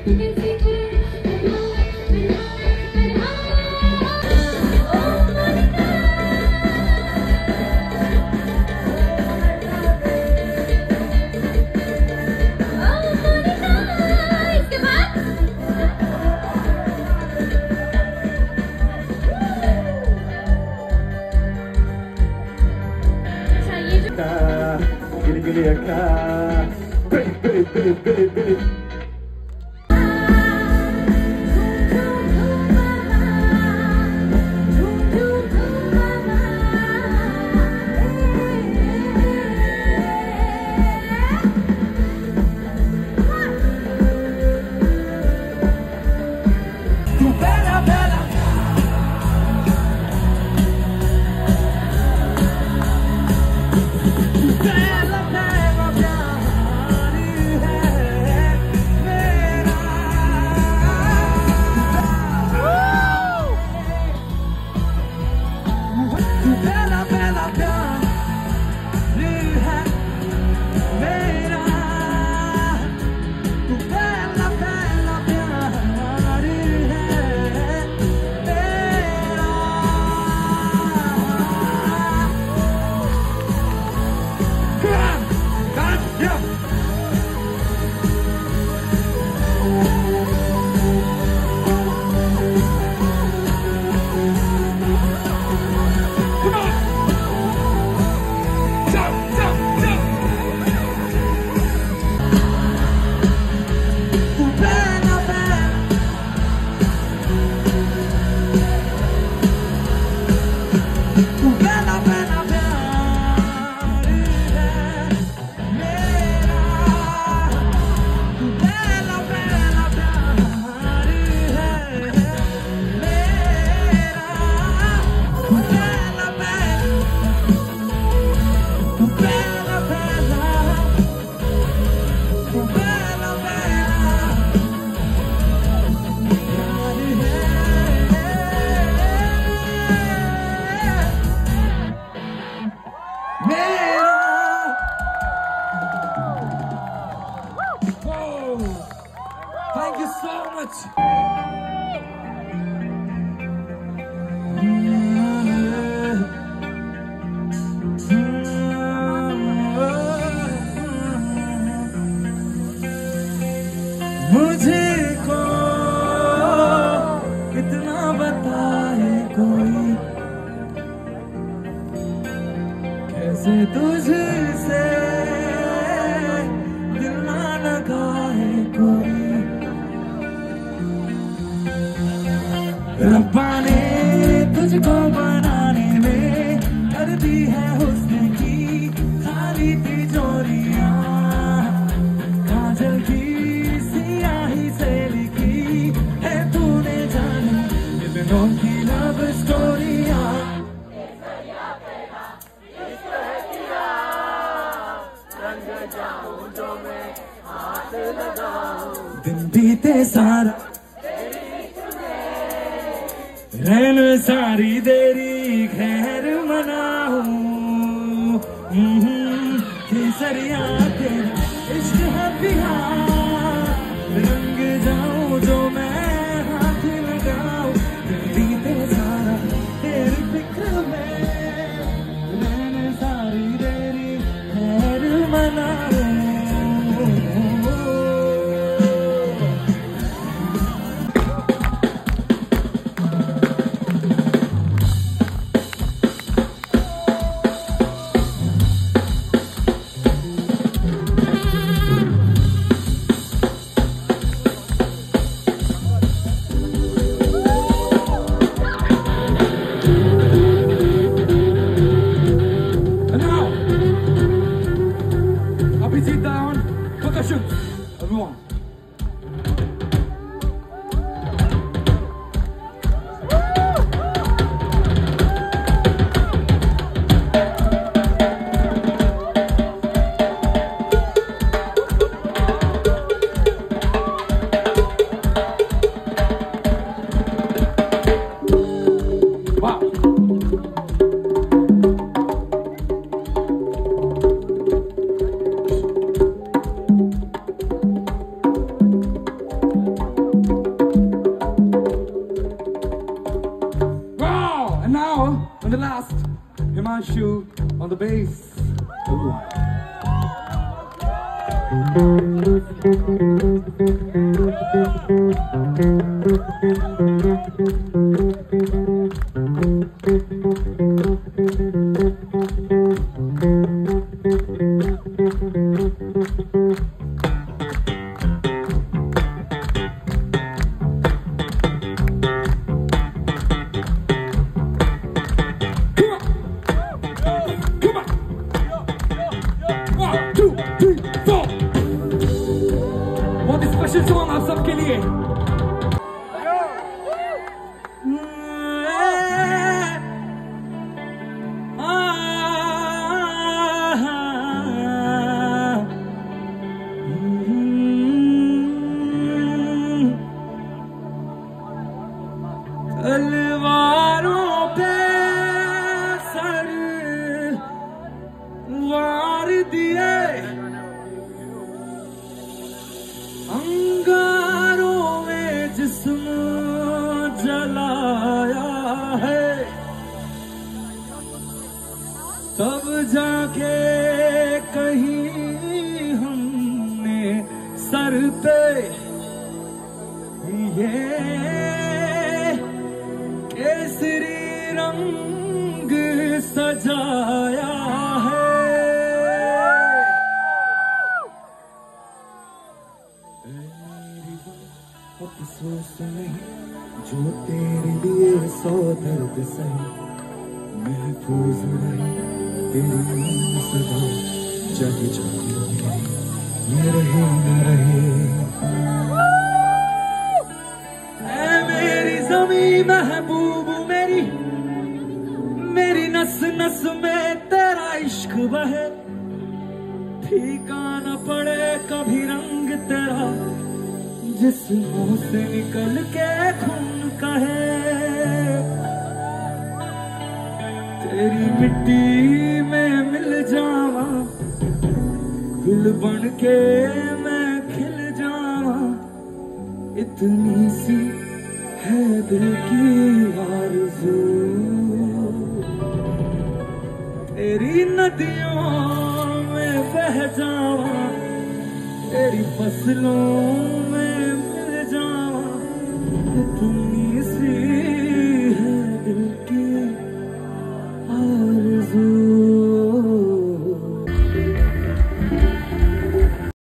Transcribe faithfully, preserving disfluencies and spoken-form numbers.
Thank you so much. मुझे को कितना बताए कोई, कैसे तुझसे दिल ना लगाए कोई। रब्बा ने तुझको बनाने में कर दी है हुस्न की खाली तिजोरियां, काजल की सियाही से लिखी है तूने जाने दिलों की लव स्टोरियां। रंग जाऊं जो मैं हाथ लगाऊं, दिन बीते सारा रैन सारी देरी खैर मनाऊं, केसरिया तेरा इश्क है पिया, रंग जाऊं जो मैं हाथ लगाऊं, दिन बीते सारा तेरी फिक्र में रैन सारी देरी खैर मनाऊं। Himanshu on the bass. Ooh. Special song आप सबके लिए। तलवारों पे सर वार दिए, अंगारों में जिस्म जलाया है, तब जाके कहीं हमने सर पे ये केसरी रंग सजाया है। अफसोस नहीं जो तेरे लिए सौ दर्द सही, महफूज नहीं तेरी सदा, चाहे चाहे ये रहे न रहे। ऐ मेरी ज़मीं महबूब मेरी, मेरी नस नस में तेरा इश्क बहे, फीका न पड़े कभी रंग तेरा, जिस्मों से निकल के खून कहे। तेरी मिट्टी में मिल जावा, गुल बन के मैं खिल जावा, इतनी सी है दिल की आरज़ू। तेरी नदियों में बह जावा, तेरी फसलों में मिल जावा, इतनी सी